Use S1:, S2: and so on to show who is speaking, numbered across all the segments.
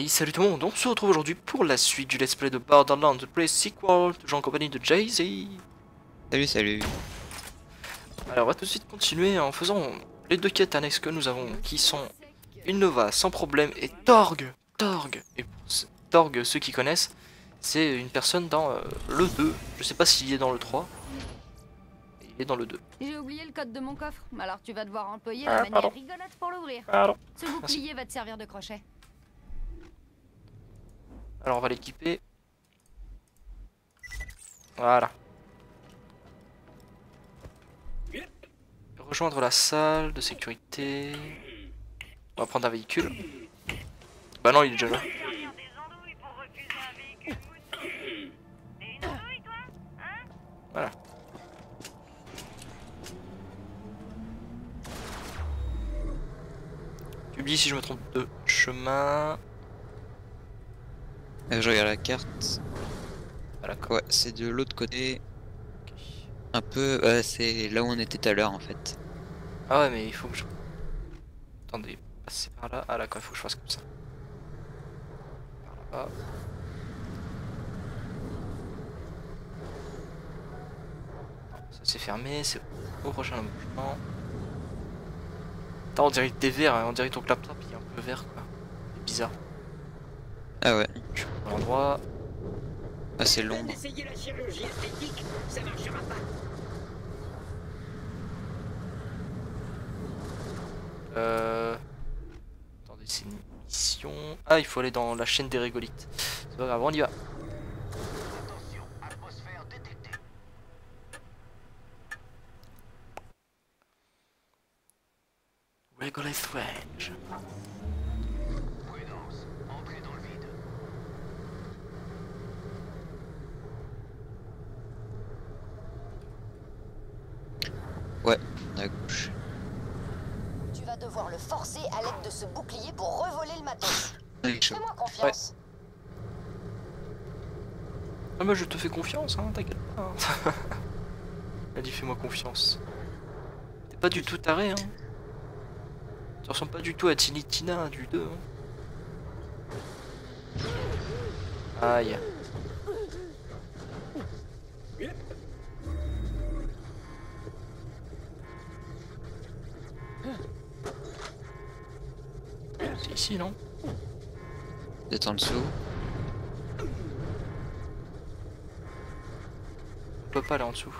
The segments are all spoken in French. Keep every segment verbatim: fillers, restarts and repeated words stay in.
S1: salut tout le monde, on se retrouve aujourd'hui pour la suite du let's play de Borderlands The Pre-Sequel, toujours en compagnie de Jay-Z.
S2: Salut, salut.
S1: Alors on va tout de suite continuer en faisant les deux quêtes annexes que nous avons, qui sont une Nova sans problème et Torg. Torg, et pour ce- Torg, ceux qui connaissent, c'est une personne dans euh, le deux, je sais pas s'il est dans le trois, mais il est dans le deux.
S3: J'ai oublié le code de mon coffre, alors tu vas devoir employer
S1: Ah,
S3: la manière
S1: pardon.
S3: rigolote pour l'ouvrir.
S1: Pardon.
S3: Ce bouclier va te servir de crochet.
S1: Alors on va l'équiper. Voilà. Rejoindre la salle de sécurité. On va prendre un véhicule. Bah non, il est déjà là. Voilà. Tu me dis si je me trompe de chemin.
S2: Euh, je regarde la carte.
S1: Voilà, quoi.
S2: Ouais, c'est de l'autre côté.
S1: Ok.
S2: Un peu. Ouais, c'est là où on était tout à l'heure en fait.
S1: Ah ouais, mais il faut que je... Attendez, passer par là. Ah là, quoi, il faut que je fasse comme ça. Par là. Ça c'est fermé, c'est au prochain embauchement. Attends, on dirait que t'es vert, hein, on dirait que ton laptop il est un peu vert quoi. C'est bizarre.
S2: Ah ouais,
S1: Je suis à l'endroit.
S2: ah, c'est l'ombre.
S4: Essayez la chirurgie esthétique, ça marchera pas.
S1: Euh... Attendez, c'est une mission. Ah, il faut aller dans la chaîne des régolites. C'est pas grave, on y va.
S4: Attention, atmosphère détectée.
S1: Regolith Range.
S4: Prudence, entrez dans le vide.
S2: Ouais, à gauche.
S5: Tu vas devoir le forcer à l'aide de ce bouclier pour revoler le matos.
S2: Oui, chaud.
S5: Fais-moi confiance.
S1: Ah, moi je te fais confiance, hein, t'inquiète pas. Hein. Elle dit fais-moi confiance. T'es pas du tout taré, hein. Tu ressembles pas du tout à Tini Tina du deux. Hein. Aïe. C'est ici, non?
S2: Vous êtes en dessous.
S1: On peut pas aller en dessous.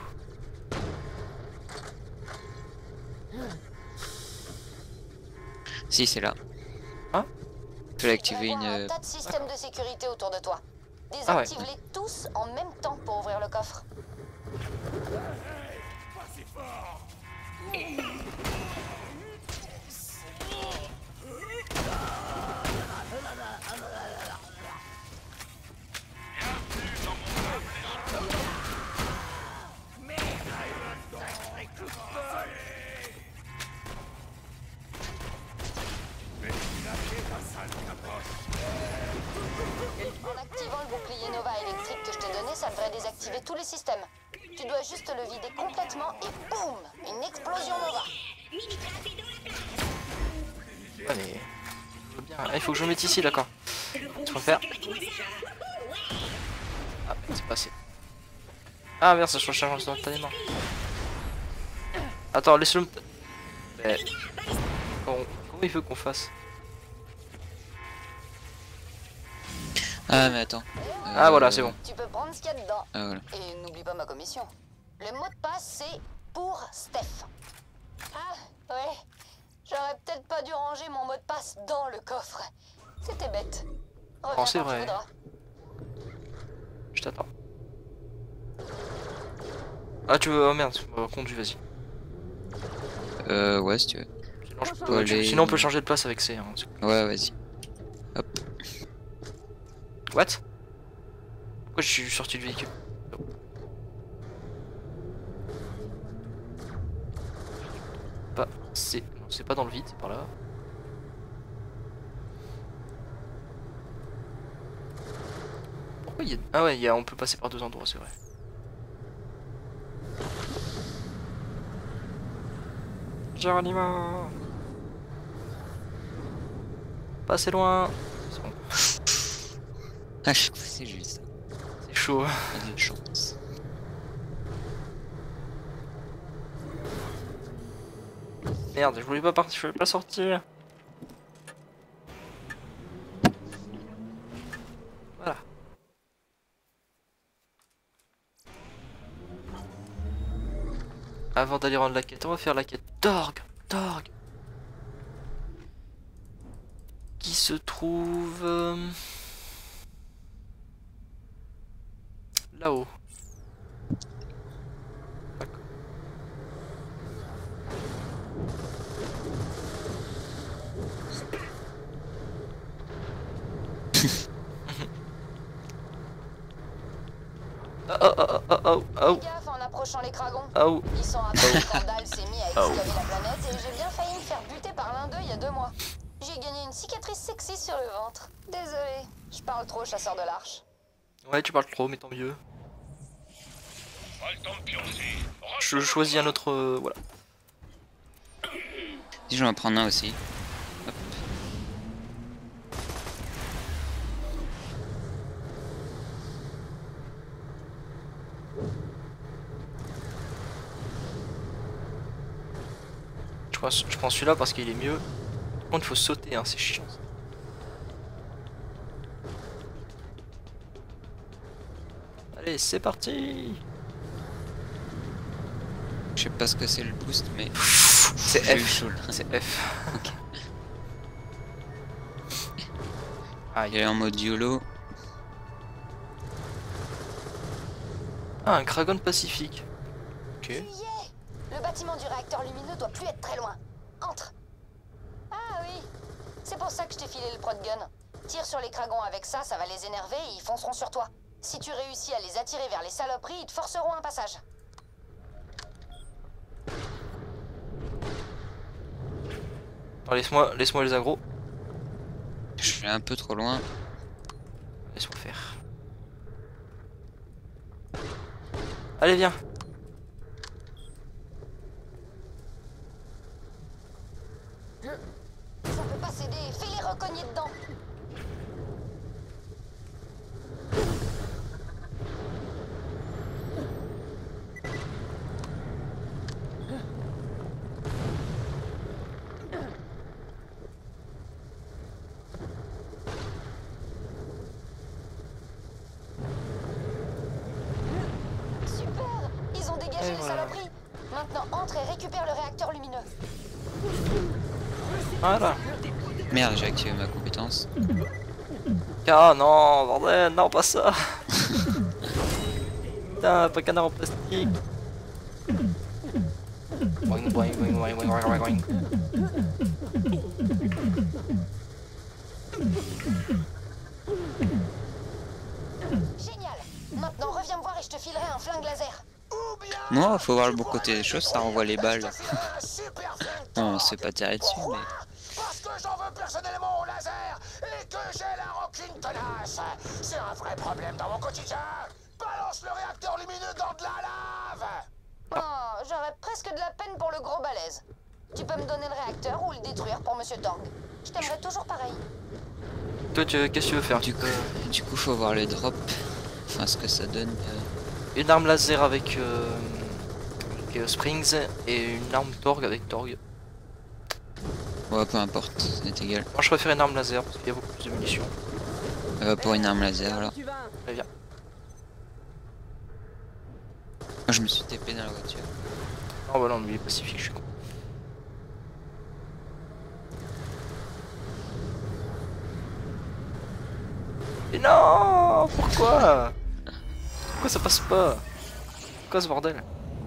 S2: Si, c'est là.
S1: Ah?
S2: Je vais activer
S5: Tu vas
S2: une.
S5: avoir un
S2: euh,
S5: tas de systèmes de sécurité autour de toi.
S1: Ah ouais.
S5: Désactive-les tous en même temps pour ouvrir le coffre. En activant le bouclier Nova électrique que je t'ai donné, ça devrait désactiver tous les systèmes. Tu dois juste le vider complètement et boum, une explosion Nova.
S1: Ah mais... je veux bien. Ah, il faut que je me mette ici, d'accord. Tu peux faire. Ah, c'est passé. Ah merde, ça change instantanément. Attends, laisse-le me... Mais... Comment... Comment il veut qu'on fasse?
S2: Ah, mais attends.
S1: Ah
S2: Euh,
S1: voilà, c'est bon.
S5: Tu peux prendre ce qu'il y a dedans.
S2: Ah voilà.
S5: Et n'oublie pas ma commission. Le mot de passe, c'est pour Steph. Ah, ouais. J'aurais peut-être pas dû ranger mon mot de passe dans le coffre. C'était bête. Reviens
S1: Oh, c'est
S5: quand tu
S1: vrai.
S5: voudras.
S1: Je t'attends. Ah tu veux... Oh merde, bon, conduis, vas-y.
S2: Euh, ouais, si tu veux.
S1: Sinon, je
S2: Faut
S1: peux... tu-
S2: aller-
S1: Sinon on peut changer de place avec C. Hein.
S2: Ouais, vas-y.
S1: What? Pourquoi je suis sorti du véhicule? Pas... C'est... Non, c'est pas dans le vide, c'est par là. Pourquoi il y a... Ah ouais, il y a... on peut passer par deux endroits, c'est vrai. Geronimo. Pas assez loin. C'est bon.
S2: Ah, je crois que c'est juste ça.
S1: C'est chaud.
S2: Pas de chance.
S1: Merde, je voulais pas partir, je voulais pas sortir. Voilà. Avant d'aller rendre la quête, on va faire la quête d'orgue. D'orgue. Qui se trouve euh, là-haut. D'accord. Oh oh oh oh oh oh
S5: Fais gaffe en approchant les cragons.
S1: oh.
S5: Ils sont après quand Dahl s'est mis à
S1: Oh.
S5: exclaver la planète et j'ai bien failli me faire buter par l'un d'eux il y a deux mois. J'ai gagné une cicatrice sexy sur le ventre. Désolé, je parle trop, chasseur de l'arche.
S1: Ouais, tu parles trop, mais tant mieux.
S4: Pas le temps de pioncer.
S1: Je choisis un autre. euh, voilà.
S2: Si je vais en prendre un aussi. Hop.
S1: Je prends, je prends celui-là parce qu'il est mieux. Par contre, il faut sauter, hein, c'est chiant. Allez, c'est parti.
S2: Je sais pas ce que c'est le boost, mais
S1: C'est
S2: j'ai eu
S1: F.
S2: chaud, là.
S1: C'est F.
S2: Il est en mode YOLO.
S1: Ah, un Kragon Pacifique. Ok.
S5: Tu y es. Le bâtiment du réacteur lumineux doit plus être très loin. Entre. Ah oui, c'est pour ça que je t'ai filé le prod gun. Tire sur les cragons avec ça, ça va les énerver et ils fonceront sur toi. Si tu réussis à les attirer vers les saloperies, ils te forceront un passage.
S1: Alors, laisse-moi laisse-moi les agros.
S2: Je suis un peu trop loin.
S1: Laisse-moi faire. Allez, viens.
S5: Ça peut pas s'aider, fais-les recogner dedans. Super, ils ont dégagé
S1: Et
S5: les
S1: voilà.
S5: saloperies. Maintenant entre et récupère le réacteur lumineux.
S1: Voilà.
S2: Merde, j'ai activé ma compétence.
S1: Ah non, bordel, non, pas ça. Putain, pas canard en plastique. Boing, boing, boing, boing, boing, boing, boing.
S5: Génial. Maintenant reviens me voir et je te filerai un flingue laser.
S4: Ou bien.
S2: Moi, faut voir le bon côté des choses, ça renvoie les balles.
S4: Je te filerai un super flingue
S2: Non, on
S4: Torgue.
S2: se fait pas tirer dessus,
S4: Pourquoi?
S2: mais...
S4: Parce que j'en veux personnellement au laser et que j'ai la rancune tenace. C'est un vrai problème dans mon quotidien. Balance le réacteur lumineux dans de la lave.
S5: Oh, j'aurais presque de la peine pour le gros balèze. Tu peux me donner le réacteur ou le détruire pour Monsieur Torgue. Je t'aimerais toujours pareil.
S1: Toi, tu- qu'est-ce que tu veux faire?
S2: Du coup, du coup, faut voir le drop. Enfin, ce que ça donne. euh.
S1: Une arme laser avec, euh, avec, euh, Springs et une arme Torgue avec Torgue.
S2: Ouais, peu importe, c'est égal.
S1: Moi, je préfère une arme laser parce qu'il y a beaucoup plus de munitions.
S2: On va pour une arme laser, alors.
S1: Allez, viens.
S2: Moi, je me suis T P dans la voiture.
S1: Oh bah non, lui il est pacifique, je suis con. Et non, pourquoi? Pourquoi ça passe pas? Pourquoi ce bordel?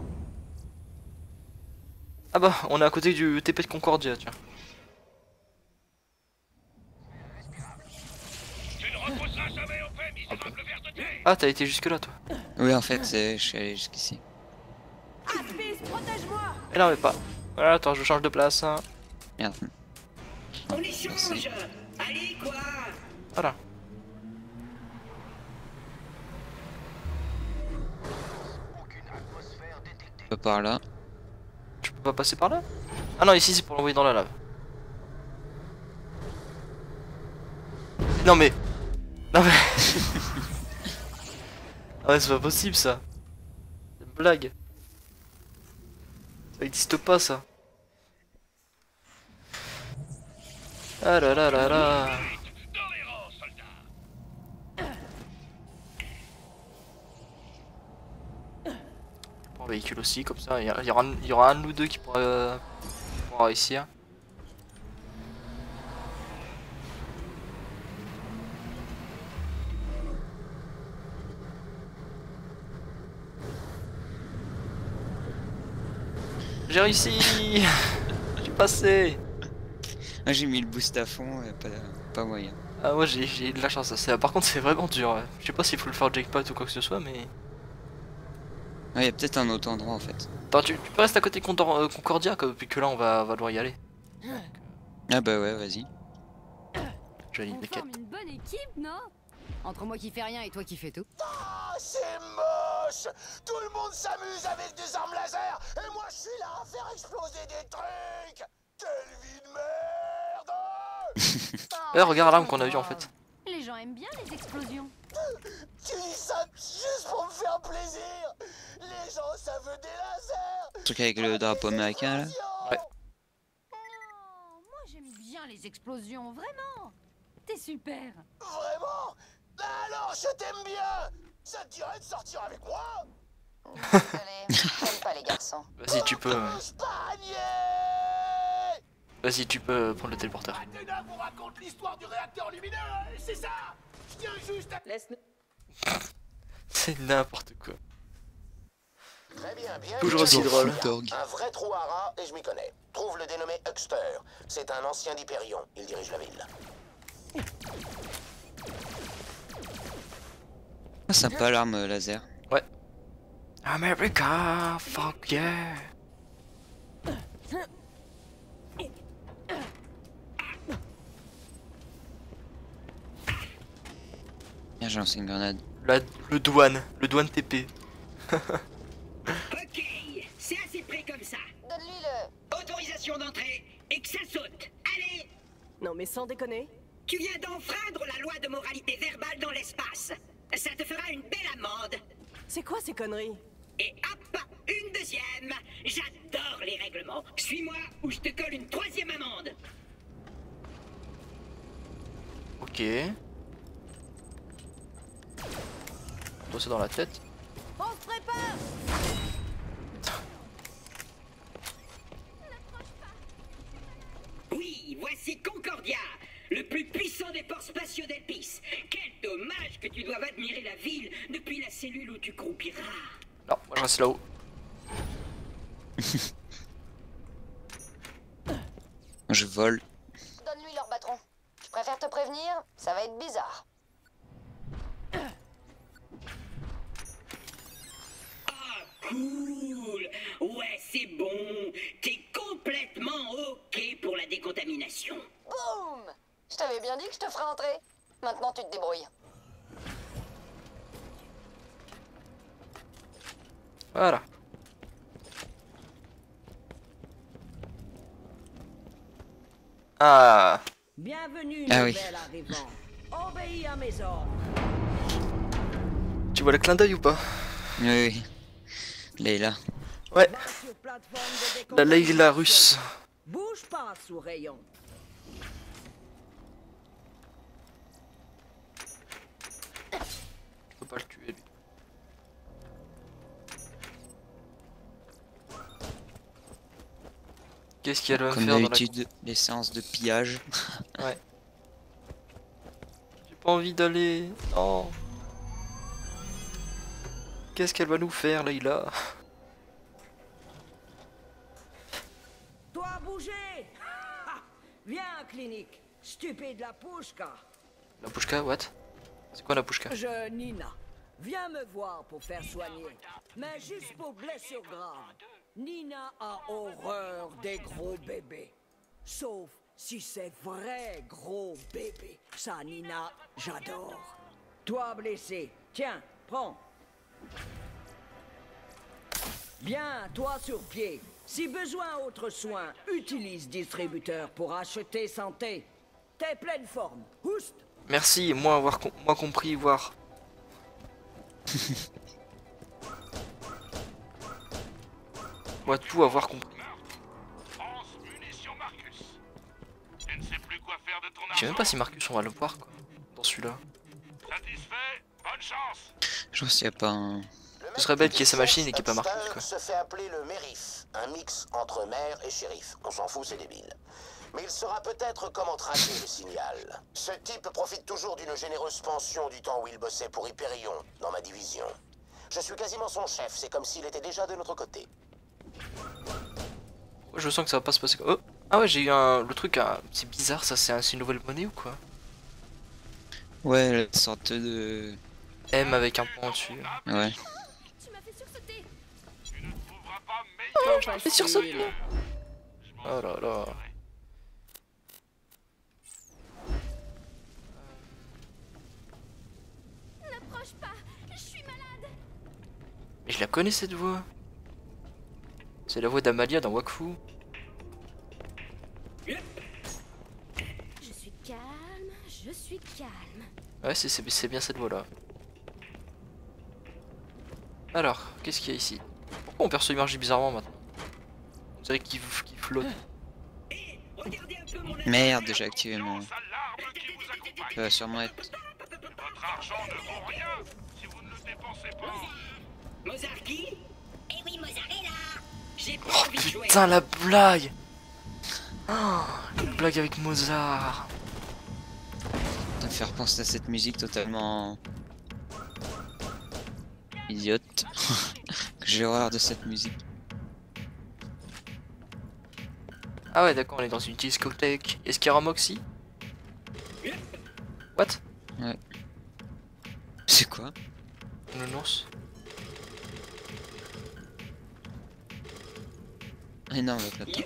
S1: Ah bah, on est à côté du T P de Concordia, tiens.
S4: Tu ne repousseras jamais au fait, misérable ver de terre.
S1: Ah, t'as été jusque là, toi.
S2: Oui, en fait, c'est- je suis allé jusqu'ici.
S1: Et non, mais pas. Voilà, attends, je change de place. Hein.
S2: Merde.
S6: On échange. Allez, quoi?
S1: Voilà.
S4: Aucune atmosphère détectée.
S2: Pas par là.
S1: Tu peux pas passer par là? Ah non, ici c'est pour l'envoyer dans la lave. Non mais... Non mais... Ah ouais, c'est pas possible ça. C'est une blague. Ça existe pas ça. Ah là là là là. Bon, véhicule aussi, comme ça, il y, a- il y aura, il y aura un ou deux qui pourra, euh, qui pourra réussir. J'ai réussi. J'ai passé.
S2: Ah, j'ai mis le boost à fond, et pas, pas moyen.
S1: Ah moi j'ai j'ai eu de la chance. Ça. Par contre c'est vraiment dur. Ouais. Je sais pas s'il faut le faire au jackpot ou quoi que ce soit, mais...
S2: Ah, il y a peut-être un autre endroit en fait.
S1: Attends, tu, tu peux rester à côté de Condor- euh, Concordia, que- puis que là on va, on va devoir y aller.
S2: Ah bah ouais, vas-y.
S1: Jolie
S3: On
S1: de quête.
S3: forme une bonne équipe, non? Entre moi qui fais rien et toi qui fais tout.
S4: Ah, c'est moche! Tout le monde s'amuse avec des armes laser et moi je suis là à faire exploser des trucs! Quelle vie de merde!
S1: Eh, regarde l'arme qu'on a vue en fait.
S3: Les gens aiment bien les explosions.
S4: Tu dis ça juste pour me faire plaisir! Les gens ça veut des lasers!
S2: Le truc avec le drapeau américain là.
S1: Ouais.
S3: Non, moi j'aime bien les explosions, vraiment. T'es super.
S4: Vraiment? Alors je t'aime bien! Ça te dirait de sortir avec moi?
S5: Désolé, j'aime pas les garçons.
S1: Vas-y tu peux. euh,
S4: Touche panier!
S1: Vas-y tu peux prendre le téléporteur.
S4: Athéna vous raconte l'histoire du réacteur lumineux, c'est ça? Je tiens juste à...
S6: Laisse-nous.
S1: C'est n'importe quoi.
S4: Très bien, bien.
S1: Toujours aussi drôle.
S4: Un vrai trou à rats et je m'y connais. Trouve le dénommé Huckster. C'est un ancien d'Hyperion. Il dirige la ville.
S2: Ah, sympa l'arme euh, laser.
S1: Ouais. America, fuck yeah.
S2: Bien, j'ai lancé une grenade.
S1: La, le douane, le douane T P.
S6: Ok, c'est assez près comme ça.
S5: Donne-lui le...
S6: Autorisation d'entrée et que ça saute. Allez,
S7: Non mais sans déconner.
S6: tu viens d'enfreindre la loi de moralité verbale dans l'espace. Ça te fera une belle amende.
S7: C'est quoi ces conneries?
S6: Et hop, une deuxième. J'adore les règlements. Suis-moi ou je te colle une troisième amende.
S1: Ok. Toi c'est dans la tête.
S3: On se prépare.
S6: Oui, voici Concordia, le plus puissant des ports spatiaux d'Elpis. Quel dommage que tu doives admirer la ville depuis la cellule où tu croupiras.
S1: Non, moi je reste là-haut.
S2: Je vole.
S5: Donne-lui leur patron. Je préfère te prévenir, ça va être bizarre.
S6: Ah, cool. Ouais, c'est bon. T'es complètement ok pour la décontamination.
S5: Boum! Je t'avais bien dit que je te ferais entrer. Maintenant tu te débrouilles.
S1: Voilà. Ah.
S7: Bienvenue,
S2: Ah oui.
S7: nouvel arrivant. Obéis à mes ordres.
S1: Tu vois le clin d'œil ou pas?
S2: Oui, oui. Leila.
S1: Ouais.
S7: Va sur plateforme de
S1: La Leila
S7: décontamination.
S1: russe.
S7: Bouge pas sous rayon.
S1: Je peux pas le tuer lui. Qu'est-ce qu'elle va me
S2: Comme
S1: faire dans la...
S2: d'habitude, les séances de pillage.
S1: Ouais. J'ai pas envie d'aller. Non. Qu'est-ce qu'elle va nous faire, Leila?
S7: Toi, bougez. Viens, clinique. Stupide la pouchka.
S1: La pushka, what? C'est quoi la pushka?
S7: Je, Nina. Viens me voir pour faire soigner. Mais juste pour blessure grave. Nina a horreur des gros bébés. Sauf si c'est vrai gros bébé. Ça, Nina, j'adore. Toi, blessé. Tiens, prends. Bien, toi sur pied. Si besoin autre soin, utilise distributeur pour acheter santé. T'es pleine forme. Oust.
S1: Merci, moi avoir com moi compris, voir. Moi tout avoir compris.
S4: France, munitions Marcus. Tu ne sais plus quoi faire de ton
S1: Je sais même
S4: argent.
S1: pas si Marcus on va le voir quoi. Dans celui-là.
S4: Satisfait? Bonne chance.
S2: Je vois s'il n'y a pas un...
S1: Ce serait bête qu'il y ait sa machine et qu'il n'y ait pas Marcus quoi.
S4: se fait appeler le Mérif, un mix entre maire et shérif. On s'en fout, c'est débile. Mais il saura peut-être comment tracer le signal. Ce type profite toujours d'une généreuse pension du temps où il bossait pour Hyperion, dans ma division. Je suis quasiment son chef, c'est comme s'il était déjà de notre côté.
S1: Ouais, je sens que ça va pas se passer comme... Oh. Ah ouais, j'ai eu un... Le truc, un... c'est bizarre ça, c'est un... une nouvelle monnaie ou quoi?
S2: Ouais, la sorte de...
S1: M avec un point dessus.
S2: Ouais.
S3: Tu m'as fait sursauter.
S4: Tu ne trouveras pas meilleur.
S1: Et sur ce... Oh là là.
S3: N'approche pas, je suis malade.
S1: Mais je la connais cette voix. C'est la voix d'Amalia dans Wakfu.
S3: Je suis calme, je suis calme.
S1: Ouais, c'est- c'est c'est bien cette voix là. Alors, qu'est-ce qu'il y a ici? Pourquoi mon perso il marche bizarrement maintenant? On dirait qu'il qu'il flotte.
S6: Regardez un peu mon
S2: Merde, j'ai activé mon...
S4: L'arme qui vous accompagne.
S2: Ça va sûrement être...
S4: Votre argent ne vaut rien si vous ne le dépensez pas.
S6: Mozart qui? Eh oui, Mozart est là. J'ai pas
S1: Oh
S6: envie de jouer.
S1: putain la blague. Oh, une blague avec Mozart.
S2: Ça me fait repenser à cette musique totalement... idiote. J'ai horreur de cette musique.
S1: Ah ouais d'accord, on est dans une discothèque. Est-ce qu'il y aura Moxie? What?
S2: C'est quoi?
S1: Nounours.
S2: Énorme le plateau.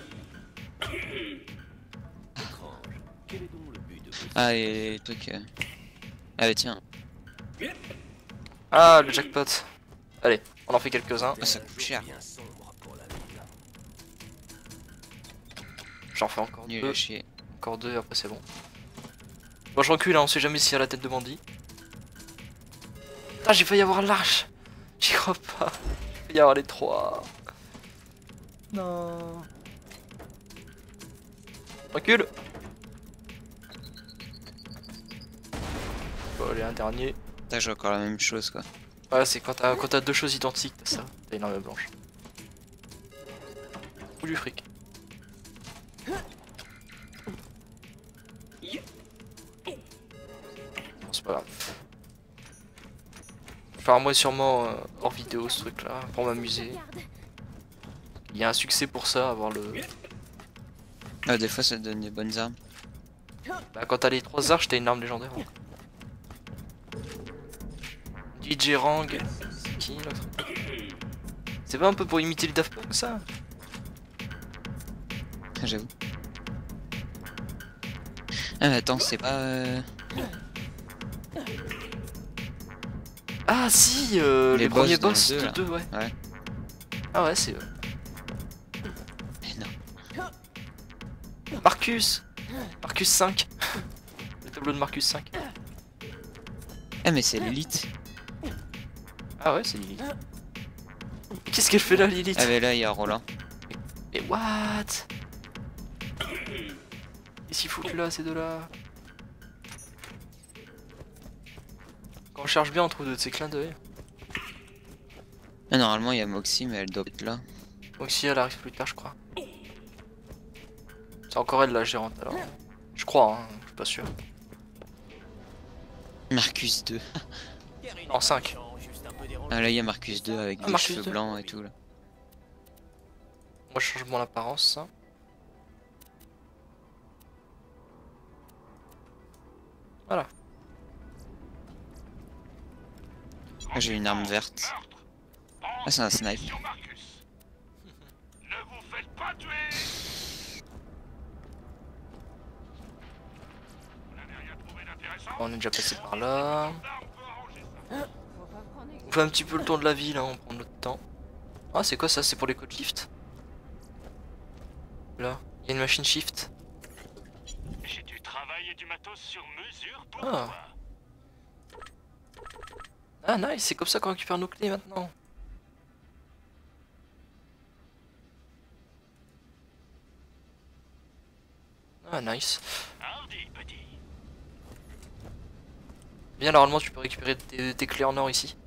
S2: Ah et les trucs... euh. Ah bah tiens,
S1: Ah le jackpot. Allez, on en fait quelques-uns.
S2: ah, ça coûte cher.
S1: J'en fais encore
S2: Nul
S1: deux.
S2: à chier.
S1: Encore deux et après c'est bon. Bon je recule hein, on sait jamais s'il y a la tête de bandit. Putain j'ai failli avoir l'arche. J'y crois pas. J'ai failli avoir les trois. Non. Recule. Bon allez un dernier.
S2: Putain, j'ai encore la même chose quoi.
S1: Ouais c'est quand t'as quand t'as deux choses identiques t'as ça. T'as une arme blanche. Ou du fric. Bon, c'est pas grave. Enfin moi sûrement euh, hors vidéo ce truc là pour m'amuser.
S3: Regarde.
S1: Il y a un succès pour ça, avoir le...
S2: Ah des fois ça donne des bonnes armes.
S1: Bah quand t'as les trois arches t'as une arme légendaire. D J Rang, c'est qui l'autre? C'est pas un peu pour imiter le Daft Punk ça?
S2: J'avoue. Ah mais attends, c'est pas... Euh...
S1: Ah si, euh,
S2: Les
S1: les,
S2: boss
S1: premiers
S2: dans le
S1: boss
S2: deux,
S1: de
S2: là.
S1: deux, ouais.
S2: Ouais.
S1: Ah ouais c'est eux.
S2: Mais non.
S1: Marcus Marcus cinq. Le tableau de Marcus cinq.
S2: Ah mais c'est l'élite.
S1: Ah ouais c'est Lilith. Qu'est-ce qu'elle fait là Lilith?
S2: Ah mais là il y a Roland.
S1: Mais what? Qu'est-ce qu'ils foutent là ces deux là? Quand on cherche bien on trouve de ces clins d'œil.
S2: Ah, normalement il y a Moxie mais elle doit être là.
S1: Donc si elle arrive plus tard je crois. C'est encore elle la gérante alors. Je crois hein, je suis pas sûr.
S2: Marcus deux.
S1: En cinq.
S2: Ah là il y a Marcus deux avec
S1: Ah,
S2: des
S1: Marcus
S2: cheveux
S1: deux.
S2: blancs et tout là.
S1: Moi je change mon apparence ça. Voilà.
S2: Ah, j'ai une arme verte. Ah c'est un snipe.
S4: Mission Marcus. Ne vous faites pas tuer. Vous n'avez rien trouvé d'intéressant?
S1: On est déjà passé par là.
S4: Ça, on peut arranger ça.
S1: On fait un petit peu le tour de la ville, hein, on prend notre temps. Ah c'est quoi ça? C'est pour les codes shift? Là, il y a une machine shift.
S4: J'ai du travail.
S8: travail et du matos sur mesure pour
S1: Ah.
S8: toi.
S1: Ah nice, c'est comme ça qu'on récupère nos clés maintenant. Ah nice.
S8: Howdy, petit.
S1: Bien, normalement tu peux récupérer tes, tes clés en or ici.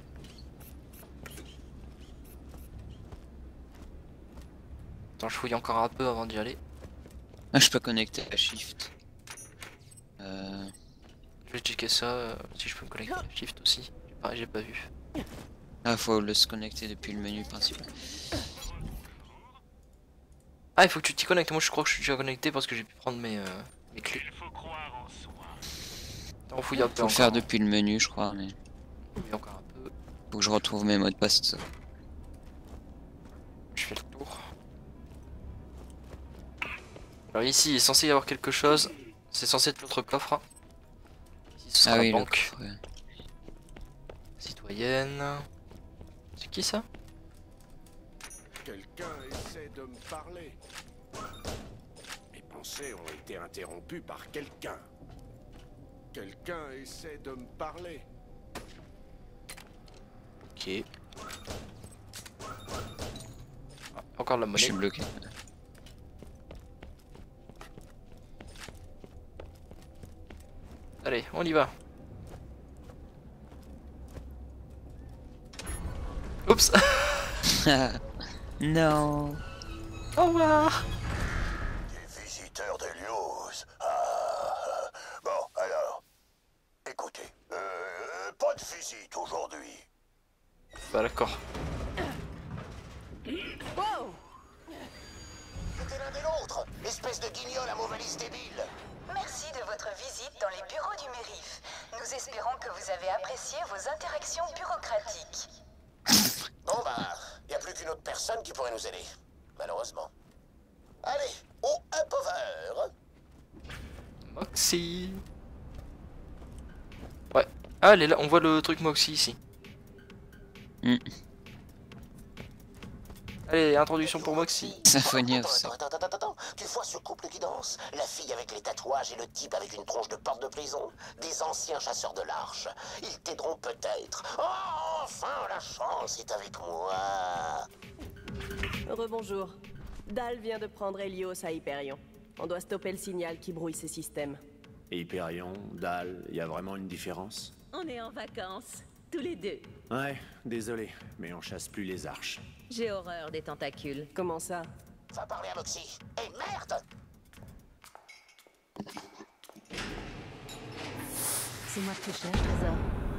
S1: Attends, je fouille encore un peu avant d'y aller.
S2: Ah, je peux connecter à Shift. Euh...
S1: Je vais checker ça, euh, si je peux me connecter à Shift aussi. Pareil, j'ai pas vu.
S2: Ah, faut le se connecter depuis le menu principal.
S1: Ah, il faut que tu t'y connectes. Moi je crois que je suis déjà connecté parce que j'ai pu prendre mes, euh, mes clés.
S8: Il faut croire en soi.
S1: On fouille un peu
S2: Faut le
S1: encore.
S2: faire depuis le menu, je crois, mais
S1: Fouille encore un peu.
S2: faut que je retrouve mes mots de passe.
S1: Je fais le tour. Alors ici, il est censé y avoir quelque chose. C'est censé être notre coffre. Ici, ce sera
S2: Ah
S1: la
S2: oui, le
S1: banque.
S2: coffre, ouais.
S1: Citoyenne. C'est qui ça?
S9: Quelqu'un essaie de me parler. Mes pensées ont été interrompues par quelqu'un. Quelqu'un essaie de me parler.
S1: Ok. Ah, encore de la
S2: Je
S1: monnaie.
S2: suis bloqué.
S1: Allez, on y va. Oups.
S2: Non.
S1: Au revoir.
S4: Des visiteurs d'Hélios. Ah. Bon, alors. Écoutez, euh, pas de visite aujourd'hui.
S1: Bah d'accord.
S7: Wow!
S4: C'était l'un et l'autre, espèce de guignol à mauvaise débile.
S5: Merci de votre visite dans les bureaux du Mérif. Nous espérons que vous avez apprécié vos interactions bureaucratiques.
S4: Bon bah, y a plus qu'une autre personne qui pourrait nous aider, malheureusement. Allez, au Upover.
S1: Moxie. Ouais. Ah, elle est là. On voit le truc Moxie ici.
S2: Mm.
S1: Allez, introduction pour Moxie.
S2: Symphonie of
S4: Attends,
S2: Sound.
S4: attends, attends, attends, attends. Tu vois ce couple qui danse? La fille avec les tatouages et le type avec une tronche de porte de prison? Des anciens chasseurs de l'arche. Ils t'aideront peut-être. Oh, enfin, la chance est avec moi.
S10: Rebonjour. Dal vient de prendre Hélios à Hyperion. On doit stopper le signal qui brouille ses systèmes.
S11: Hyperion, Dal, y a vraiment une différence?
S12: On est en vacances, tous les deux.
S11: Ouais, désolé, mais on chasse plus les arches.
S12: J'ai horreur des tentacules.
S10: Comment ça?
S4: Va parler à Moxie. Et merde!
S12: C'est moi que tu cherches, trésor.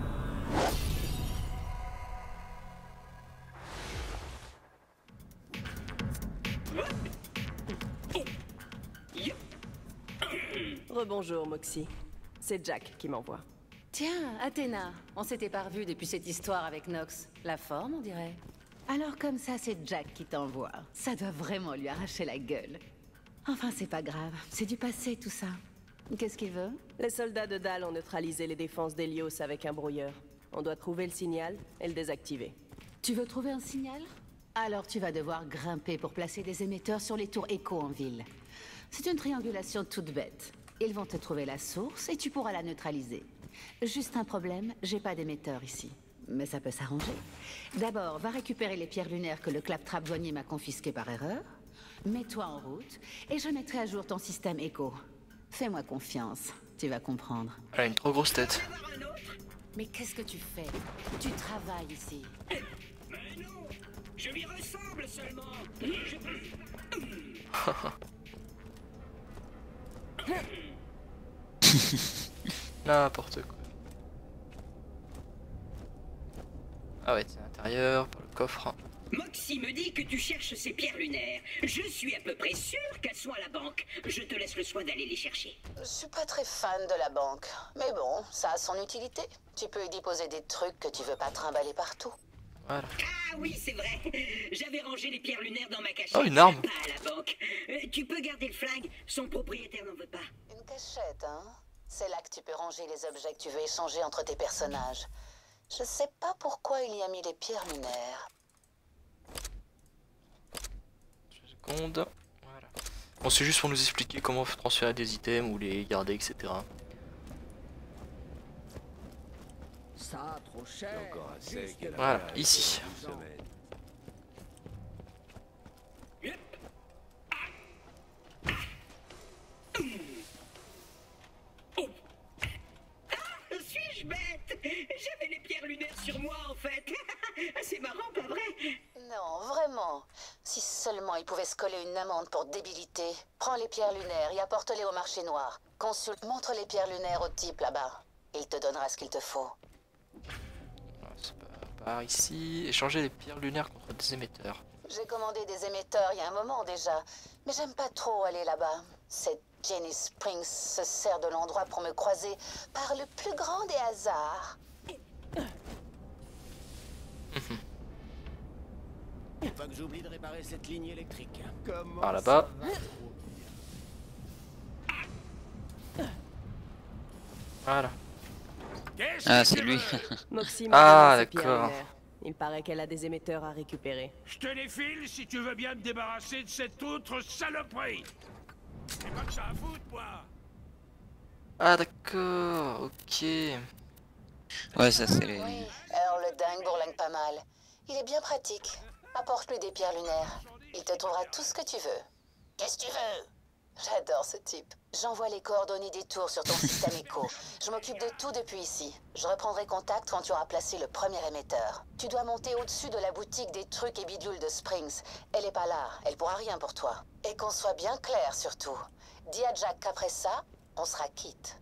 S10: Rebonjour, Moxie. C'est Jack qui m'envoie.
S12: Tiens, Athéna, on s'était pas revus depuis cette histoire avec Nox. La forme, on dirait. Alors comme ça, c'est Jack qui t'envoie. Ça doit vraiment lui arracher la gueule. Enfin, c'est pas grave. C'est du passé, tout ça. Qu'est-ce qu'il veut?
S10: Les soldats de Dal ont neutralisé les défenses d'Hélios avec un brouilleur. On doit trouver le signal et le désactiver.
S12: Tu veux trouver un signal? Alors tu vas devoir grimper pour placer des émetteurs sur les tours écho en ville. C'est une triangulation toute bête. Ils vont te trouver la source et tu pourras la neutraliser. Juste un problème, j'ai pas d'émetteur ici. Mais ça peut s'arranger. D'abord, va récupérer les pierres lunaires que le claptrap douanier m'a confisquées par erreur. Mets-toi en route et je mettrai à jour ton système écho. Fais-moi confiance, tu vas comprendre.
S1: Elle a une trop grosse tête.
S12: Mais qu'est-ce que tu fais? Tu travailles ici.
S6: Mais non, je lui ressemble seulement. Je...
S1: N'importe quoi. Ah ouais, c'est l'intérieur, pour le coffre.
S6: Moxie me dit que tu cherches ces pierres lunaires. Je suis à peu près sûr qu'elles sont à la banque. Je te laisse le soin d'aller les chercher.
S5: Je suis pas très fan de la banque. Mais bon, ça a son utilité. Tu peux y déposer des trucs que tu veux pas trimballer partout.
S1: Voilà.
S6: Ah oui, c'est vrai. J'avais rangé les pierres lunaires dans ma cachette.
S1: Oh, une arme.
S6: Pas à la banque. Euh, tu peux garder le flingue. Son propriétaire n'en veut pas.
S5: Une cachette, hein? C'est là que tu peux ranger les objets que tu veux échanger entre tes personnages. Je sais pas pourquoi il y a mis les pierres lunaires.
S1: Deux secondes. Voilà. Bon, c'est juste pour nous expliquer comment transférer des items ou les garder, et cetera.
S7: Ça, trop cher.
S9: Encore assez qu'elle a
S1: Voilà,
S9: pas
S1: ici.
S9: une semaine.
S6: Suis-je bête? J'avais les pierres lunaires sur moi en fait. C'est marrant, pas vrai?
S5: Non, vraiment. Si seulement il pouvait se coller une amende pour débilité. Prends les pierres lunaires et apporte-les au marché noir. Consulte, montre les pierres lunaires au type là-bas. Il te donnera ce qu'il te faut.
S1: C'est pas par ici. Échanger les pierres lunaires contre des émetteurs.
S5: J'ai commandé des émetteurs il y a un moment déjà, mais j'aime pas trop aller là-bas. Cette Jenny Springs se sert de l'endroit pour me croiser par le plus grand des hasards.
S11: Pas que j'oublie de réparer cette ligne électrique. Comment
S1: Par là-bas. Voilà.
S2: Ah, c'est lui.
S10: Moxie
S1: Ah,
S10: m'a donné ses pierres
S1: d'accord.
S10: lunaires. Il paraît qu'elle a des émetteurs à récupérer.
S8: Je te les file si tu veux bien me débarrasser de cette autre saloperie. C'est pas que ça à foutre, moi.
S1: Ah, d'accord, ok.
S2: Ouais, ça c'est les...
S5: Oui, Earl le dingue bourlingue pas mal. Il est bien pratique. Apporte-lui des pierres lunaires. Il te trouvera tout ce que tu veux. Qu'est-ce que tu veux? J'adore ce type. J'envoie les coordonnées des tours sur ton système écho. Je m'occupe de tout depuis ici. Je reprendrai contact quand tu auras placé le premier émetteur. Tu dois monter au-dessus de la boutique des trucs et bidules de Springs. Elle est pas là, elle pourra rien pour toi. Et qu'on soit bien clair surtout. Dis à Jack qu'après ça, on sera quitte.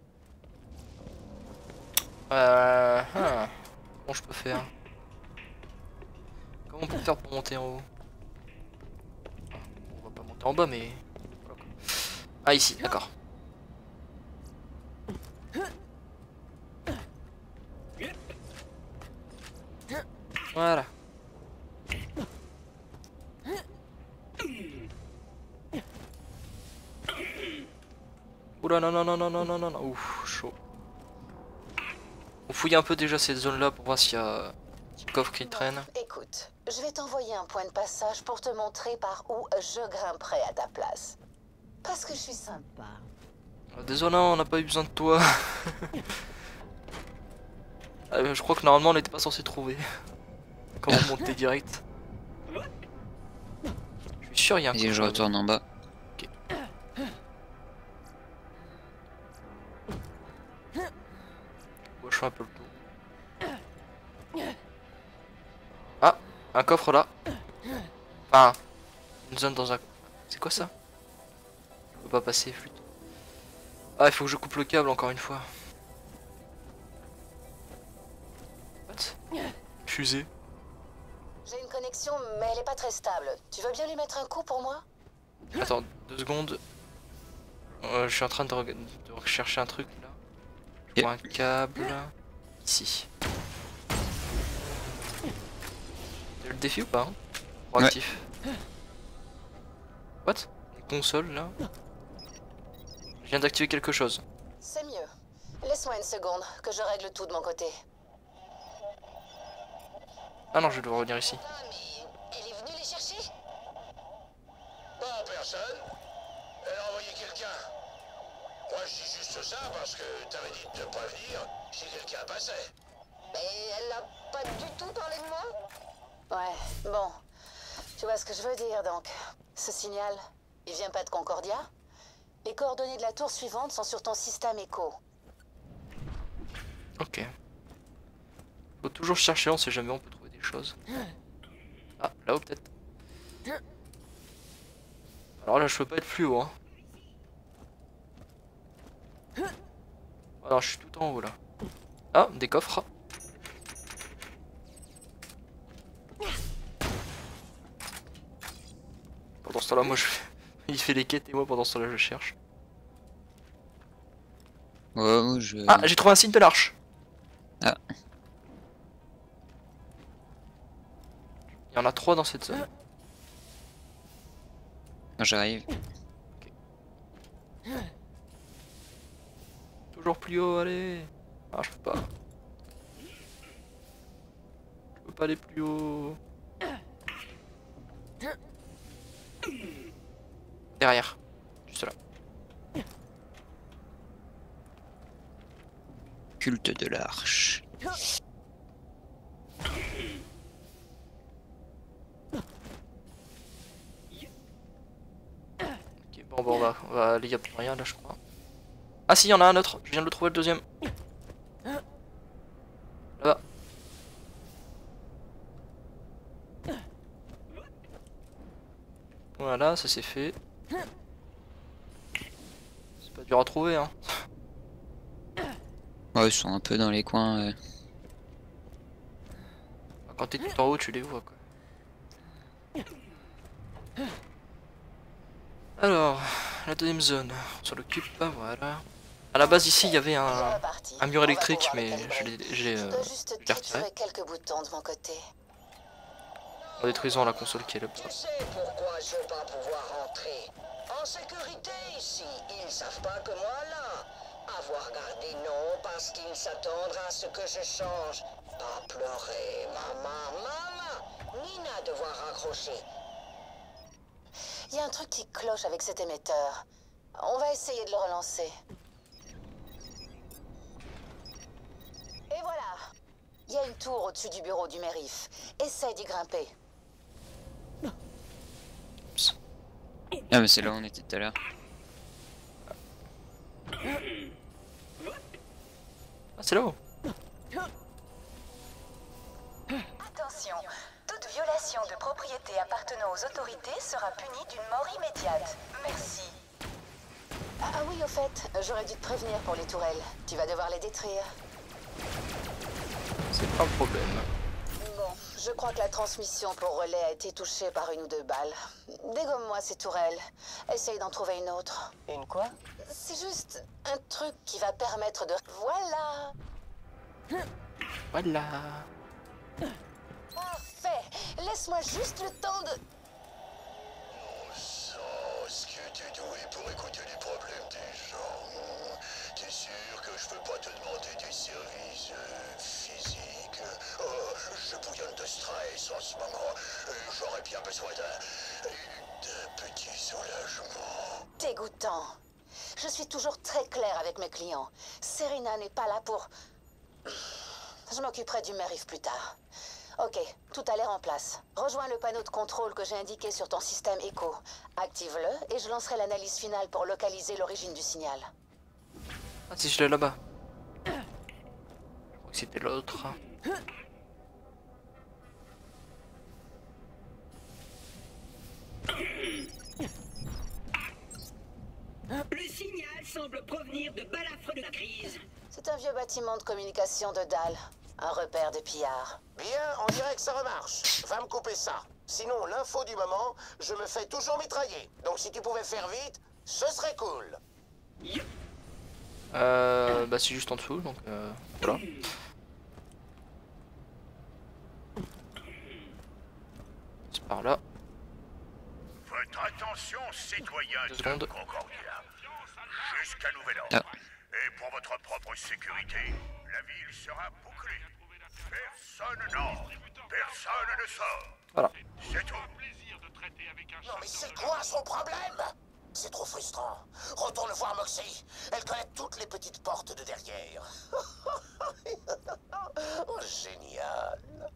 S1: Euh... ah. Comment je peux faire? Comment on peut faire pour monter en haut? On va pas monter en bas, mais... Ah, ici, d'accord. Voilà. Oula, non, non, non, non, non, non, non, non, ouf, chaud. On fouille un peu déjà cette zone là pour voir s'il y a un petit coffre qui traîne.
S5: Écoute, je vais t'envoyer un point de passage pour te montrer par où je grimperai à ta place. Parce que je suis sympa.
S1: Désolé, on n'a pas eu besoin de toi. euh, je crois que normalement on n'était pas censé trouver. Comment monter direct? Je suis sûr il y a un
S2: Et je retourne en bas.
S1: Ok. Bon, je fais un peu le tour. Ah, un coffre là. Enfin, une zone dans un... C'est quoi ça? Je peux pas passer, flûte. Ah, il faut que je coupe le câble encore une fois. What? Fusée.
S5: J'ai une connexion, mais elle est pas très stable. Tu veux bien lui mettre un coup pour moi?
S1: Attends, deux secondes. Euh, je suis en train de, re de rechercher un truc là. Je vois un câble. Ici. T'as le défi ou pas hein? Proactif. What? Une console là. Je viens d'activer quelque chose.
S5: C'est mieux. Laisse-moi une seconde, que je règle tout de mon côté.
S1: Ah non, je dois revenir ici.
S5: Elle est venue les chercher?
S4: Pas personne. Elle a envoyé quelqu'un. Moi, je dis juste ça parce que t'avais dit de te prévenir si quelqu'un passait.
S5: Mais elle a pas du tout parlé de moi? Ouais, bon. Tu vois ce que je veux dire, donc. Ce signal, il vient pas de Concordia? Les coordonnées de la tour suivante sont sur ton système écho.
S1: Ok. Faut toujours chercher, on sait jamais, on peut trouver des choses. Ah, là-haut peut-être. Alors là, je peux pas être plus haut. Hein. Alors, je suis tout en haut là. Ah, des coffres. Pendant ce temps-là, moi je fais... Il fait les quêtes et moi pendant ce temps-là je cherche.
S2: Ouais, je...
S1: Ah, j'ai trouvé un signe de l'arche.
S2: Ah.
S1: Il y en a trois dans cette zone.
S2: J'arrive.
S1: Okay. Toujours plus haut, allez. Ah, je peux pas. Je peux pas aller plus haut. Derrière.
S2: Culte de l'Arche.
S1: Ok, bon, bon, on va, on va aller, y a plus rien là, je crois. Ah si, il y en a un autre, je viens de le trouver le deuxième. Là-bas. Voilà, ça c'est fait. C'est pas dur à trouver, hein.
S2: Ouais, ils sont un peu dans les coins. Euh...
S1: Quand t'es tout en haut, tu les vois, quoi. Alors, la deuxième zone, on s'en occupe, voilà. À la base ici il y avait un, un mur électrique mais j'ai euh, retiré.
S5: Quelques boutons de mon côté.
S1: En détruisant la console qui est là-bas.
S4: Tu sais pourquoi je vais pas pouvoir rentrer? En sécurité ici, ils savent pas que moi là. Avoir gardé non parce qu'ils s'attendent à ce que je change. Pas pleurer, maman, maman. Nina devoir raccrocher.
S5: Il y a un truc qui cloche avec cet émetteur. On va essayer de le relancer. Et voilà. Il y a une tour au-dessus du bureau du mérif. Essaye d'y grimper.
S2: Ah mais c'est là où on était tout à l'heure.
S1: Ah c'est là-haut.
S13: Attention, toute violation de propriété appartenant aux autorités sera punie d'une mort immédiate. Merci.
S5: Ah, ah oui, au fait, j'aurais dû te prévenir pour les tourelles. Tu vas devoir les détruire.
S1: C'est pas un problème.
S5: Bon, je crois que la transmission pour relais a été touchée par une ou deux balles. Dégomme-moi ces tourelles. Essaye d'en trouver une autre.
S13: Une quoi?
S5: C'est juste un truc qui va permettre de... Voilà.
S1: Voilà.
S5: Parfait. Laisse-moi juste le temps de...
S4: Oh, est-ce que t'es doué pour écouter les problèmes des gens? T'es sûr que je peux pas te demander des services euh, physiques? Oh, je bouillonne de stress en ce moment. J'aurais bien besoin d'un... d'un petit soulagement.
S5: Dégoûtant. Je suis toujours très claire avec mes clients. Serena n'est pas là pour... Je m'occuperai du mérif plus tard. Ok, tout a l'air en place. Rejoins le panneau de contrôle que j'ai indiqué sur ton système Echo. Active-le et je lancerai l'analyse finale pour localiser l'origine du signal.
S1: Ah si je l'ai là-bas. Je crois que c'était l'autre.
S6: Le signal semble provenir de balafres de crise.
S5: C'est un vieux bâtiment de communication de Dahl. Un repère de pillards.
S4: Bien, on dirait que ça remarche. Va me couper ça. Sinon, l'info du moment, je me fais toujours mitrailler. Donc si tu pouvais faire vite, ce serait cool.
S1: Euh, bah c'est juste en dessous, donc euh, voilà. C'est par là.
S8: Votre attention, citoyens
S1: Deux
S8: de
S1: secondes.
S8: Concordia. Jusqu'à nouvel ordre.
S2: Ah.
S8: Et pour votre propre sécurité, la ville sera bouclée. Personne n'entre, personne ne sort.
S1: Voilà.
S8: C'est tout.
S4: Non mais c'est quoi son problème? C'est trop frustrant. Retourne voir Moxie. Elle connaît toutes les petites portes de derrière. Oh, génial.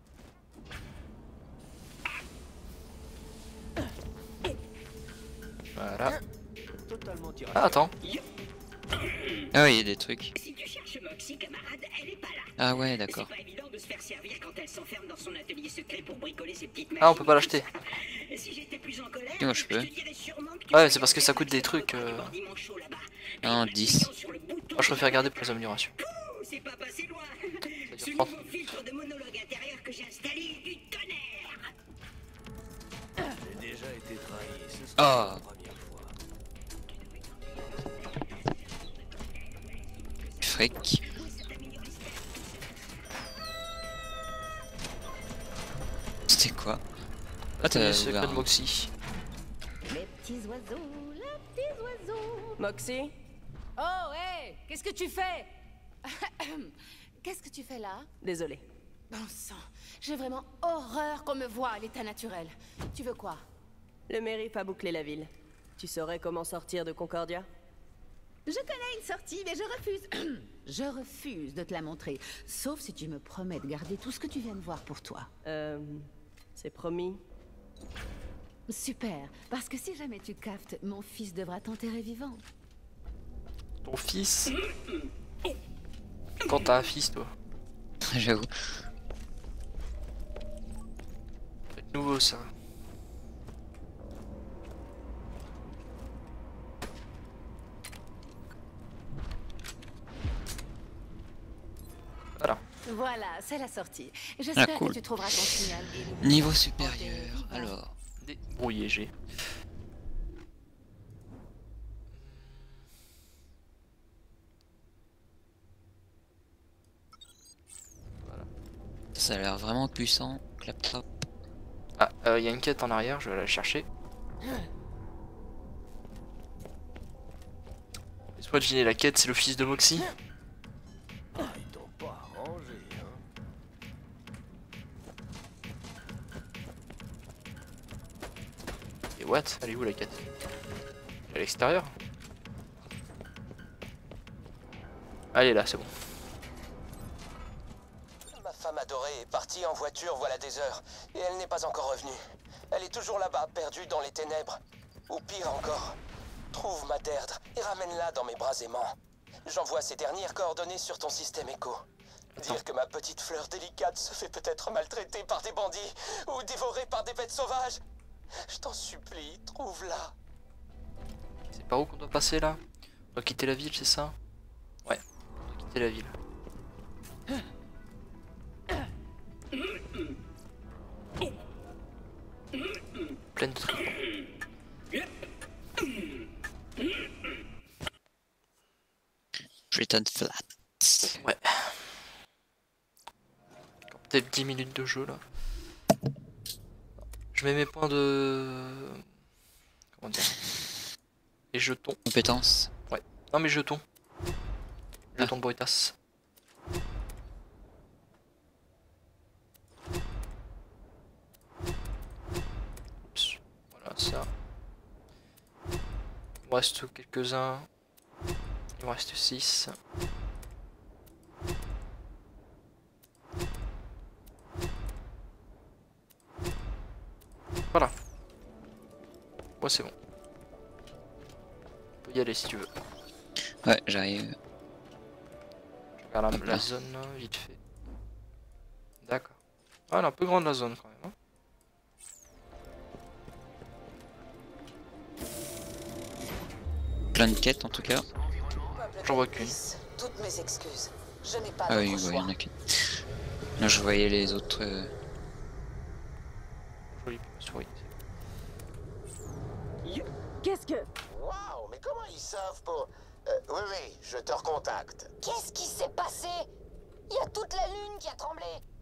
S1: Voilà. Ah attends.
S2: Ah oui, il y a des trucs.
S6: Si tu cherches Moxie, camarade, elle est pas là.
S2: Ah ouais, d'accord.
S6: C'est pas évident de se faire servir quand elle s'enferme dans son atelier secret pour bricoler ses petites machines.
S1: Ah on peut pas l'acheter.
S6: Si j'étais plus en colère,
S2: Moi je peux.
S6: je te dirais sûrement que tu
S1: Ouais c'est parce que ça coûte des trucs. Euh...
S2: Non, dix.
S1: Moi je préfère garder pour les améliorations.
S6: C'est pas passé loin.
S1: Ça
S6: Ce
S1: dure trente.
S6: nouveau filtre de monologue intérieur que j'ai installé est du tonnerre.
S11: J'ai déjà été trahi, ce sera
S2: Ah.
S11: la première fois.
S2: Fric. C'était quoi? Ah t'as
S1: Atelier secret
S2: ouvert
S1: de
S2: un-
S1: Moxie.
S12: Les petits oiseaux, les petits oiseaux.
S10: Moxie?
S12: Oh, hé, qu'est-ce que tu fais? Qu'est-ce que tu fais là?
S10: Désolé.
S12: Bon sang, j'ai vraiment horreur qu'on me voie à l'état naturel. Tu veux quoi?
S10: Le mérif a bouclé la ville. Tu saurais comment sortir de Concordia?
S12: Je connais une sortie, mais je refuse. Je refuse de te la montrer, sauf si tu me promets de garder tout ce que tu viens de voir pour toi.
S10: Euh... C'est promis.
S12: Super, parce que si jamais tu captes, mon fils devra t'enterrer vivant.
S1: Ton fils? Quand t'as un fils, toi?
S2: J'avoue.
S1: C'est nouveau, ça. Voilà.
S12: Voilà, c'est la sortie. J'espère
S2: ah, cool.
S12: que tu trouveras ton signal.
S2: Niveau supérieur, alors.
S1: Débrouillé, j'ai. Voilà.
S2: Ça a l'air vraiment puissant. Claptrap.
S1: Ah, il euh, y a une quête en arrière, je vais la chercher. Laisse-moi deviner, la quête, c'est le fils de Moxie. What? Elle est où la quête? À l'extérieur? Elle est là, c'est bon.
S14: Ma femme adorée est partie en voiture voilà des heures, et elle n'est pas encore revenue. Elle est toujours là-bas, perdue dans les ténèbres. Ou pire encore, trouve ma Deirdre et ramène-la dans mes bras aimants. J'envoie ces dernières coordonnées sur ton système écho. Dire que ma petite fleur délicate se fait peut-être maltraiter par des bandits, ou dévorée par des bêtes sauvages. Je t'en supplie, trouve-la.
S1: C'est par où qu'on doit passer là? On doit quitter la ville, c'est ça? Ouais, on doit quitter la ville. Pleine de trucs.
S2: Britain Flats.
S1: Ouais. Peut-être dix minutes de jeu là. Je mets mes points de... Comment dire? Les jetons.
S2: Compétences.
S1: Ouais. Non mais jetons. Jetons ah. de Brutas. Oups. Voilà ça. Il me reste quelques-uns. Il me reste six. Voilà. Moi c'est bon. On peut y aller si tu veux.
S2: Ouais, j'arrive.
S1: Je regarde la, la zone vite fait. D'accord. Ah, elle est un peu grande la zone quand même. Hein.
S2: Plein de quêtes en tout cas.
S1: J'en vois qu'une.
S5: Toutes mes excuses. Je n'ai pas
S2: ah oui, il y en a qu'une. Là je voyais les autres. Euh...
S1: Jolie souris.
S10: Qu'est-ce que...
S4: Waouh, mais comment ils savent pour... Euh, oui, oui, je te recontacte.
S5: Qu'est-ce qui s'est passé? Il y a toute la lune qui a tremblé.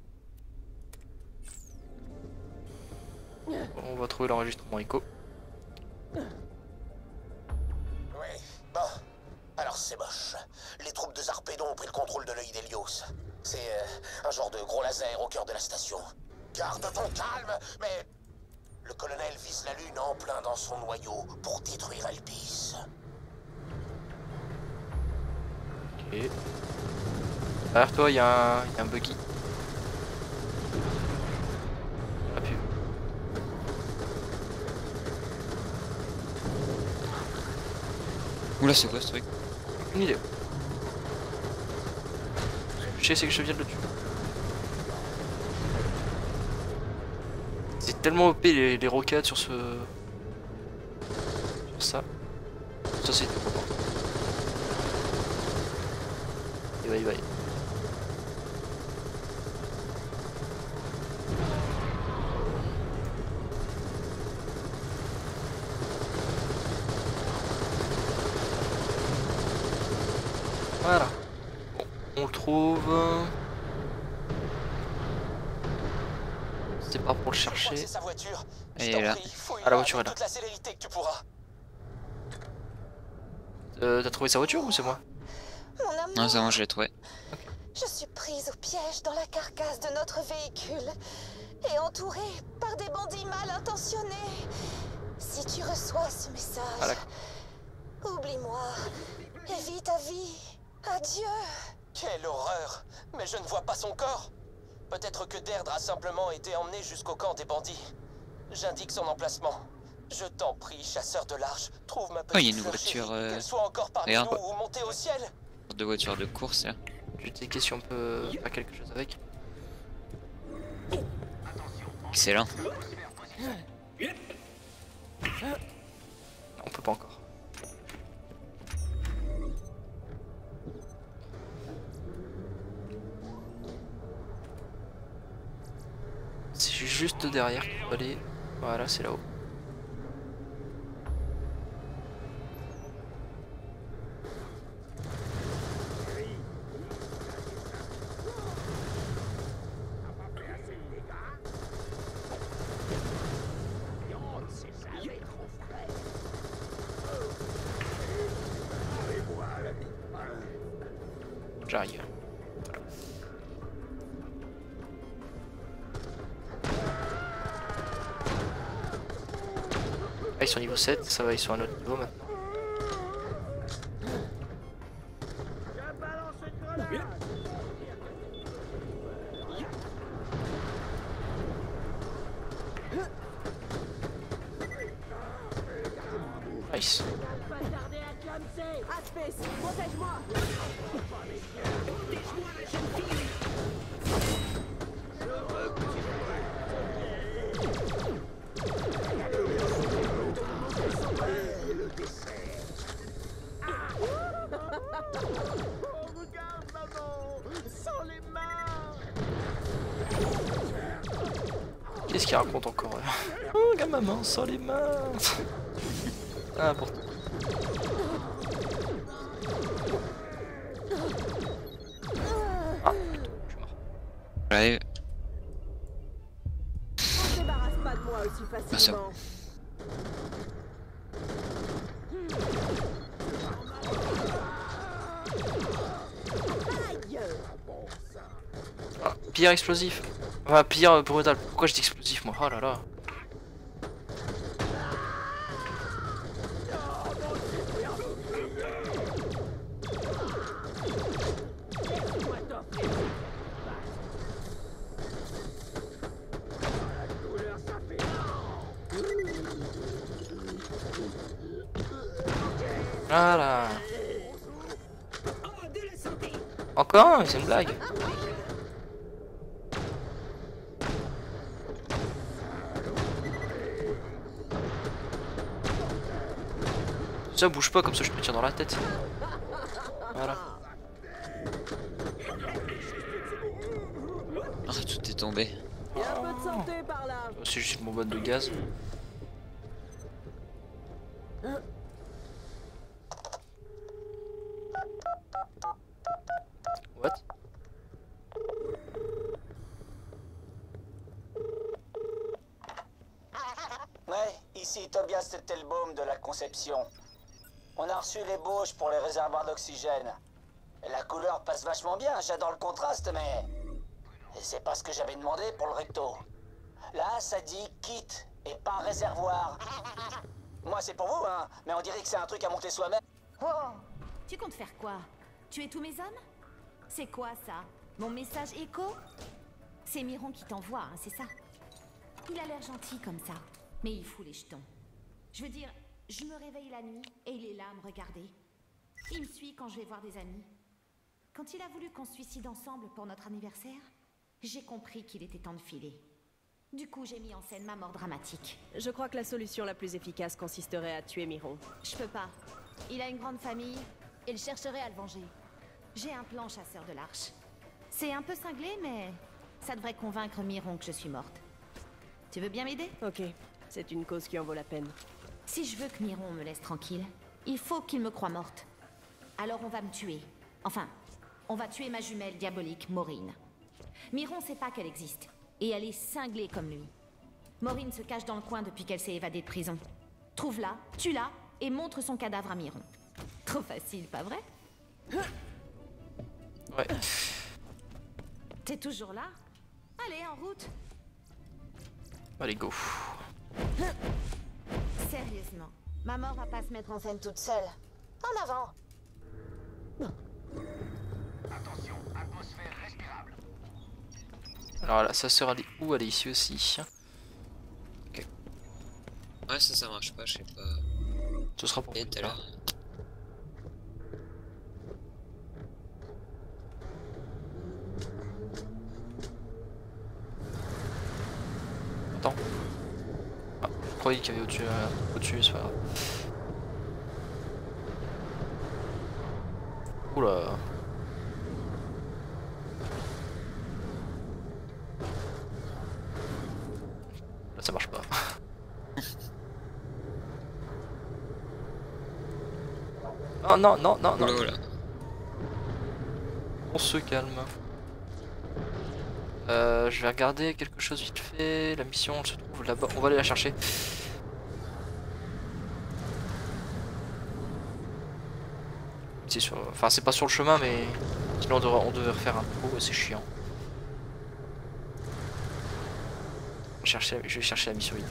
S1: Bon, on va trouver l'enregistrement écho.
S4: Oui, bon. Alors c'est moche. Les troupes de Zarpédon ont pris le contrôle de l'œil d'Hélios. C'est euh, un genre de gros laser au cœur de la station. Garde ton calme, mais... Le colonel vise la lune en plein dans son noyau pour détruire Elpis.
S1: Ok. Derrière toi, il y, y a un buggy. Ah, pu.
S2: Oula, c'est quoi ce truc?
S1: Une idée. Je sais, c'est que je viens de le tuer. C'est tellement O P les, les roquettes sur ce... Sur ça. Ça c'était pas bon. Et bye bye. Voilà. Bon, on le trouve... C'est pas pour le chercher.
S14: Sa voiture.
S1: Elle est là. Ah, la voiture est là.
S14: Toute la célérité que tu pourras.
S1: Euh, t'as trouvé sa voiture ou c'est moi?
S5: Mon amour.
S2: Non, c'est moi, je l'ai trouvé.
S5: Okay. Je suis prise au piège dans la carcasse de notre véhicule et entourée par des bandits mal intentionnés. Si tu reçois ce message,
S1: ah, oublie-moi
S5: et vis ta vie. Adieu.
S14: Quelle horreur! Mais je ne vois pas son corps! Peut-être que Deirdre a simplement été emmené jusqu'au camp des bandits. J'indique son emplacement. Je t'en prie, chasseur de l'arche, trouve ma petite
S2: Oh, il y a une
S14: fleur
S2: voiture.
S14: chérie,
S2: Euh...
S14: qu'elle soit encore parmi
S2: Regarde.
S14: nous ou montée au ciel.
S2: De voiture de course là.
S1: Je vais checker si on peut faire quelque chose avec.
S2: Excellent.
S1: Non, on peut pas encore. C'est juste derrière qu'il faut aller. Voilà, c'est là-haut. J'arrive. Ah, ils sont niveau sept, ça va, ils sont à un autre niveau maintenant. Nice.
S10: Aspis, protège-moi.
S7: Regarde, maman, sans les mains.
S1: Qu'est-ce qu'il raconte encore? Oh, regarde maman, sans les mains. Ah, pourtant. Ah, putain, je suis mort.
S2: Ouais.
S10: On se débarrasse pas de moi aussi facilement.
S1: Ah, pire explosif. Enfin, pire euh, brutal. Pourquoi je dis explosif moi? Oh là là. Voilà. Encore un, c'est une blague. Ça bouge pas, comme ça je peux tirer dans la tête. Voilà.
S2: Ah, tout est tombé.
S10: Il y a un peu de santé par là.
S1: C'est juste une bonbonne de gaz. What?
S15: Ouais, ici Tobias Tettelbaum de la Conception. On a reçu l'ébauche pour les réservoirs d'oxygène. Et la couleur passe vachement bien, j'adore le contraste, mais... c'est pas ce que j'avais demandé pour le recto. Là, ça dit kit et pas réservoir. Moi, c'est pour vous, hein, mais on dirait que c'est un truc à monter soi-même.
S3: Oh, tu comptes faire quoi? Tuer tous mes hommes? C'est quoi ça? Mon message écho? C'est Miron qui t'envoie, hein, c'est ça? Il a l'air gentil comme ça, mais il fout les jetons. Je veux dire, je me réveille la nuit et il est là à me regarder. Il me suit quand je vais voir des amis. Quand il a voulu qu'on se suicide ensemble pour notre anniversaire, j'ai compris qu'il était temps de filer. Du coup, j'ai mis en scène ma mort dramatique.
S10: Je crois que la solution la plus efficace consisterait à tuer Miron.
S3: Je peux pas. Il a une grande famille, et il chercherait à le venger. J'ai un plan, chasseur de l'arche. C'est un peu cinglé, mais ça devrait convaincre Miron que je suis morte. Tu veux bien m'aider?
S10: Ok, c'est une cause qui en vaut la peine.
S3: Si je veux que Miron me laisse tranquille, il faut qu'il me croie morte. Alors on va me tuer. Enfin, on va tuer ma jumelle diabolique, Maureen. Miron sait pas qu'elle existe, et elle est cinglée comme lui. Maureen se cache dans le coin depuis qu'elle s'est évadée de prison. Trouve-la, tue-la, et montre son cadavre à Miron. Trop facile, pas vrai?
S1: Ouais.
S3: T'es toujours là? Allez, en route.
S1: Allez, go.
S3: Sérieusement, ma mort va pas se mettre en scène toute seule. En avant.
S8: Attention,
S1: Alors là, sa sœur elle est où? Elle est ici aussi.
S2: Ok. Ouais, ça, ça marche pas, je sais pas.
S1: Ce sera pour plus tard. Attends. Ah, je croyais qu'il y avait au-dessus, euh, au-dessus, c'est pas grave. Oula. Là ça marche pas. Oh non, non, non, non.
S2: Oula, oula.
S1: On se calme. Euh, je vais regarder quelque chose vite fait. La mission elle se trouve là-bas. On va aller la chercher. C'est sur... Enfin, c'est pas sur le chemin, mais sinon on devrait, on devait refaire un trou. C'est chiant. Chercher, je vais chercher la mission vite.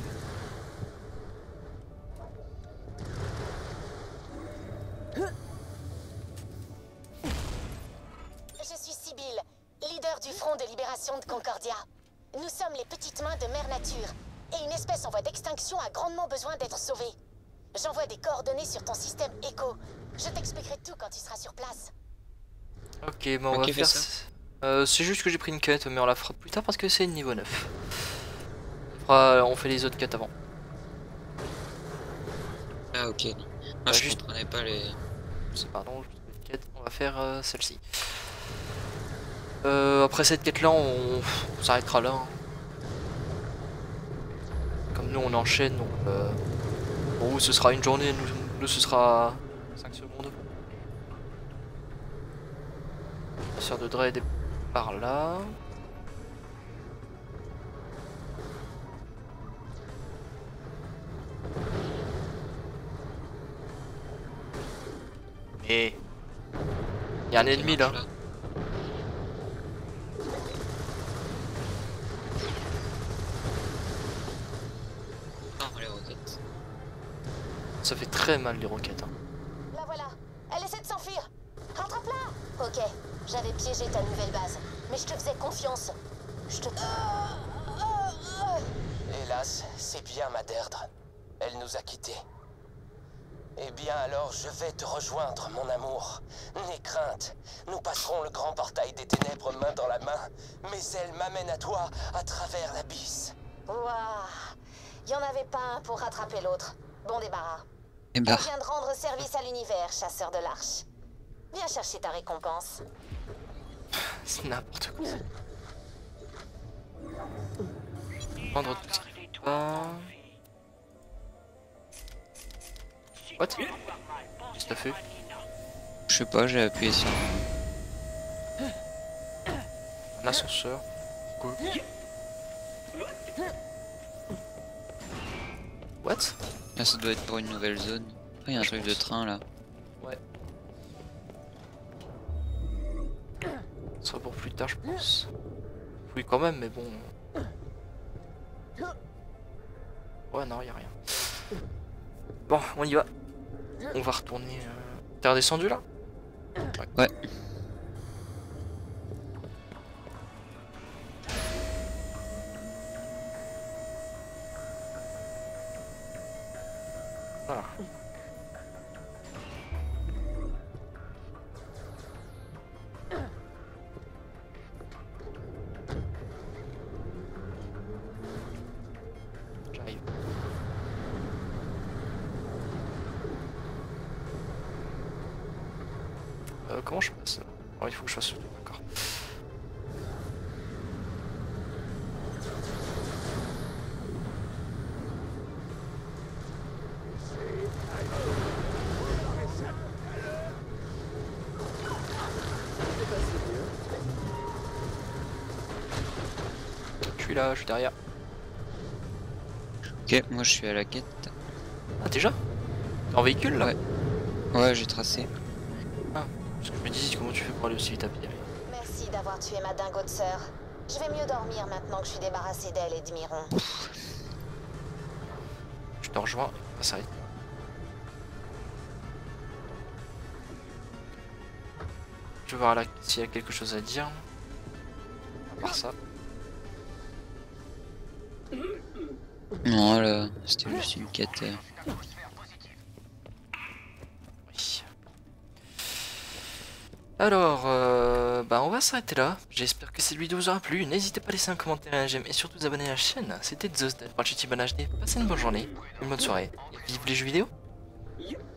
S5: Je suis Sibylle, leader du Front de Libération de Concordia. Nous sommes les petites mains de Mère Nature, et une espèce en voie d'extinction a grandement besoin d'être sauvée. J'envoie des coordonnées sur ton système Echo. Je t'expliquerai tout quand tu seras sur place.
S1: Ok, bon, on
S2: Ok,
S1: va
S2: fais
S1: faire...
S2: ça.
S1: Euh, c'est juste que j'ai pris une quête, mais on la fera plus tard parce que c'est niveau neuf. On, fera... on fait les autres quêtes avant.
S2: Ah, ok. Moi,
S1: Bah,
S2: je
S1: juste-
S2: comprenais pas les...
S1: C'est pardon, je trouve une quête. On va faire euh, celle-ci. Euh, après cette quête là, on, on s'arrêtera là. Hein. Comme nous on enchaîne, donc euh, pour vous ce sera une journée, nous, nous ce sera cinq secondes. La sœur de Dread est par là. Et il y a un ennemi là.
S2: Non, les roquettes.
S1: Ça fait très mal les roquettes. Hein.
S5: La voilà. Elle essaie de s'enfuir. Rattrape-la. Ok, j'avais piégé ta nouvelle base, mais je te faisais confiance. Je te...
S14: Hélas, c'est bien ma Deirdre. Elle nous a quittés. Eh bien alors, je vais te rejoindre, mon amour. N'aie crainte. Nous passerons le grand portail des ténèbres main dans la main, mais elle m'amène à toi à travers l'abysse.
S5: Waouh. Y en avait pas un pour rattraper l'autre. Bon débarras.
S2: Eh bah.
S5: On vient de rendre service à l'univers, chasseur de l'arche. Viens chercher ta récompense.
S1: C'est n'importe quoi. Prendre tout ce qui va. What? Qu'est-ce que t'as fait?
S2: Je sais pas, j'ai appuyé sur...
S1: Un ascenseur. Quoi? What?
S2: Là, ça doit être pour une nouvelle zone. Ah, il y a un truc de train là.
S1: Ouais. Ce sera pour plus tard, je pense. Oui, quand même, mais bon. Ouais, non, y a rien. Bon, on y va. On va retourner. Euh... T'es redescendu là?
S2: Ouais.
S1: Voilà. J'arrive. Euh, comment je passe là? Oh, il faut que je fasse le tour, d'accord. Je suis là, je suis derrière.
S2: Ok, moi je suis à la quête.
S1: Ah, déjà? T'es en véhicule là?
S2: Ouais. Ouais, j'ai tracé.
S1: Ah, parce que je me disais comment tu fais pour aller aussi vite à pied.
S5: Merci d'avoir tué ma dingo de sœur. Je vais mieux dormir maintenant que je suis débarrassé d'elle et de Miron.
S1: Je te rejoins, ah, ça arrive. vais voir là s'il y a quelque chose à dire. À part ça.
S2: Non, là, c'était juste une quête. euh.
S1: Oui. Alors, euh, bah on va s'arrêter là. J'espère que cette vidéo vous aura plu. N'hésitez pas à laisser un commentaire et un j'aime et surtout vous abonner à la chaîne. C'était Zosdad pour H D. Passez une bonne journée, une bonne soirée et vive les jeux vidéo.